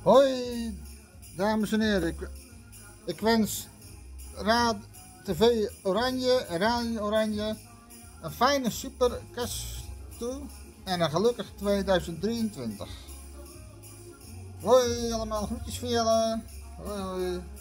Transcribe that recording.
Hoi, dames en heren. Ik wens Raad TV Oranje en Radio Oranje een fijne super kerst toe en een gelukkig 2023. Hoi allemaal, groetjes voor jullie. Hoi hoi.